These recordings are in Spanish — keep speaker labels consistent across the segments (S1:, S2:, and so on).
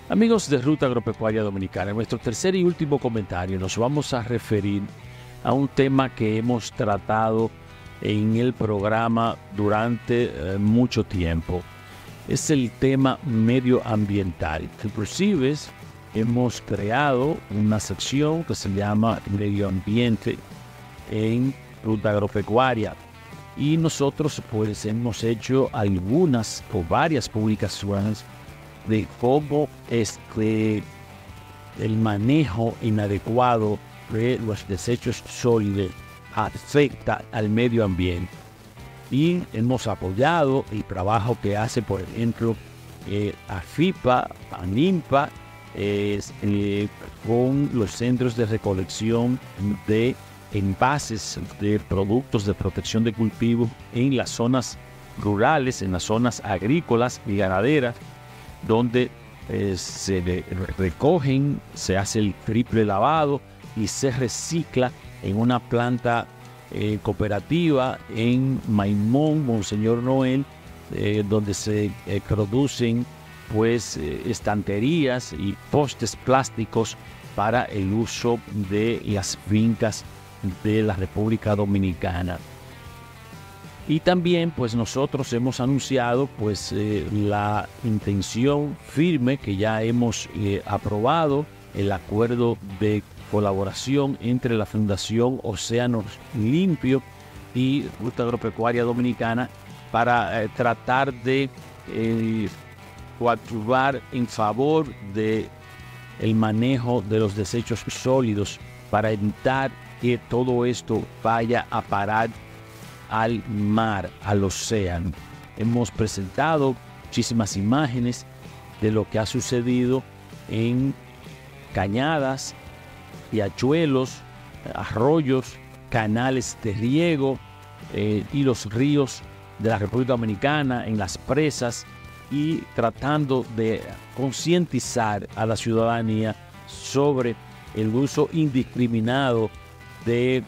S1: Amigos de Ruta Agropecuaria Dominicana, en nuestro tercer y último comentario nos vamos a referir a un tema que hemos tratado en el programa durante mucho tiempo. Es el tema medioambiental. Inclusive hemos creado una sección que se llama Medio Ambiente en Ruta Agropecuaria. Y nosotros pues hemos hecho algunas o varias publicaciones de cómo el manejo inadecuado de los desechos sólidos afecta al medio ambiente. Y hemos apoyado el trabajo que hace, por ejemplo, AFIPA, ANIMPA, con los centros de recolección de envases de productos de protección de cultivo en las zonas rurales, en las zonas agrícolas y ganaderas, donde se recogen, se hace el triple lavado y se recicla en una planta cooperativa en Maimón, Monseñor Noel, donde se producen pues estanterías y postes plásticos para el uso de las fincas de la República Dominicana. Y también pues nosotros hemos anunciado pues la intención firme que ya hemos aprobado, el acuerdo de colaboración entre la Fundación Océano Limpio y Ruta Agropecuaria Dominicana para tratar de coadyuvar en favor de el manejo de los desechos sólidos para evitar que todo esto vaya a parar al mar, al océano. Hemos presentado muchísimas imágenes de lo que ha sucedido en cañadas, riachuelos, arroyos, canales de riego y los ríos de la República Dominicana, en las presas, y tratando de concientizar a la ciudadanía sobre el uso indiscriminado de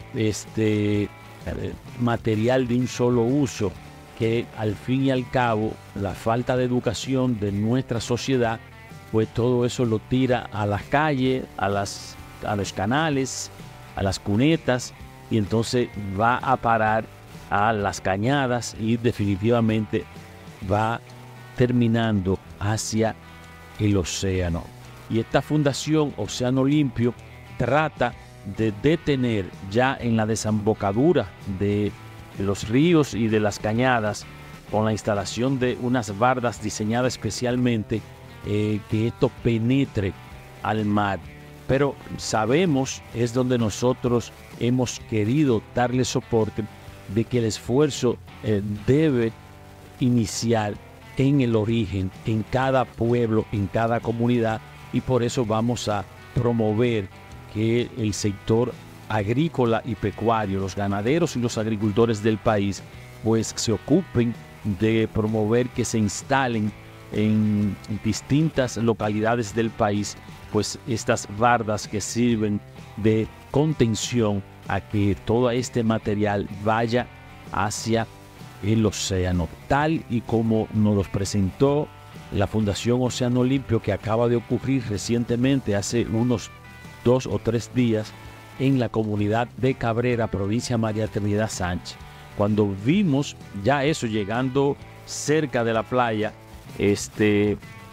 S1: material de un solo uso, que al fin y al cabo la falta de educación de nuestra sociedad, pues todo eso lo tira a las calles, a los canales, a las cunetas, y entonces va a parar a las cañadas y definitivamente va terminando hacia el océano. Y esta Fundación Océano Limpio trata de detener ya en la desembocadura de los ríos y de las cañadas, con la instalación de unas bardas diseñadas especialmente, que esto penetre al mar. Pero sabemos, es donde nosotros hemos querido darle soporte, de que el esfuerzo debe iniciar en el origen, en cada pueblo, en cada comunidad, y por eso vamos a promover que el sector agrícola y pecuario, los ganaderos y los agricultores del país, pues se ocupen de promover que se instalen en distintas localidades del país pues estas bardas que sirven de contención a que todo este material vaya hacia el océano, tal y como nos los presentó la Fundación Océano Limpio, que acaba de ocurrir recientemente, hace unos 2 o 3 días, en la comunidad de Cabrera, provincia María Trinidad Sánchez. Cuando vimos ya eso llegando cerca de la playa, ese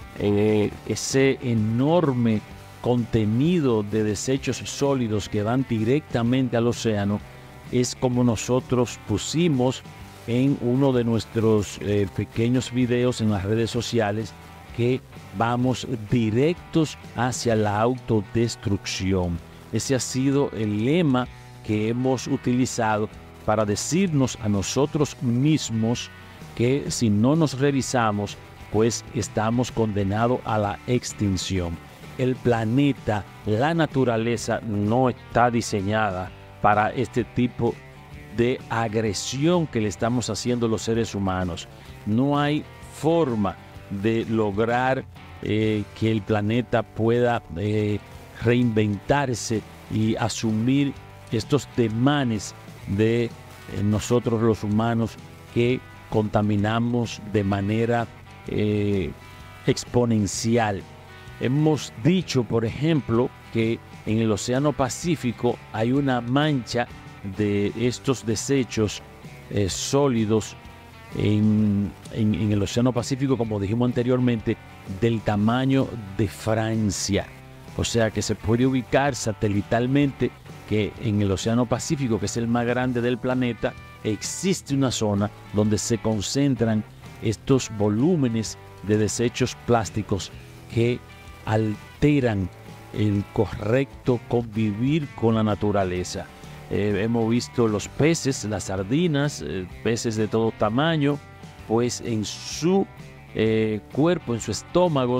S1: enorme contenido de desechos sólidos que van directamente al océano, es como nosotros pusimos en uno de nuestros pequeños videos en las redes sociales, que vamos directos hacia la autodestrucción. Ese ha sido el lema que hemos utilizado para decirnos a nosotros mismos que si no nos revisamos, pues estamos condenados a la extinción. El planeta, la naturaleza no está diseñada para este tipo de agresión que le estamos haciendo los seres humanos. No hay forma de lograr que el planeta pueda reinventarse y asumir estos demanes de nosotros los humanos, que contaminamos de manera exponencial Hemos dicho, por ejemplo, que en el Océano Pacífico hay una mancha de estos desechos sólidos en el Océano Pacífico, como dijimos anteriormente, del tamaño de Francia. O sea que se puede ubicar satelitalmente que en el Océano Pacífico, que es el más grande del planeta, existe una zona donde se concentran estos volúmenes de desechos plásticos que alteran el correcto convivir con la naturaleza. Hemos visto los peces, las sardinas, peces de todo tamaño, pues en su cuerpo, en su estómago,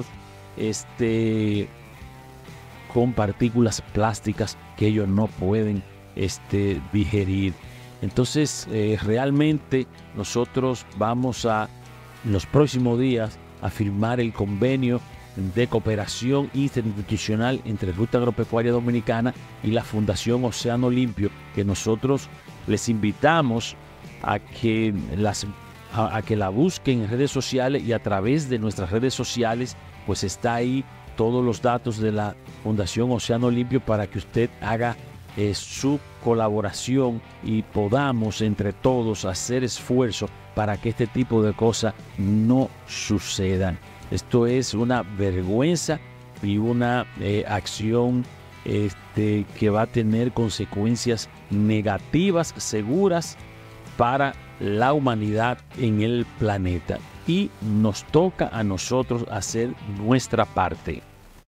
S1: con partículas plásticas que ellos no pueden digerir. Entonces, realmente nosotros vamos a, en los próximos días, a firmar el convenio de cooperación interinstitucional entre Ruta Agropecuaria Dominicana y la Fundación Océano Limpio, que nosotros les invitamos a que la busquen en redes sociales, y a través de nuestras redes sociales pues está ahí todos los datos de la Fundación Océano Limpio para que usted haga su colaboración y podamos entre todos hacer esfuerzo para que este tipo de cosas no sucedan. Esto es una vergüenza y una acción que va a tener consecuencias negativas seguras para la humanidad en el planeta. Y nos toca a nosotros hacer nuestra parte.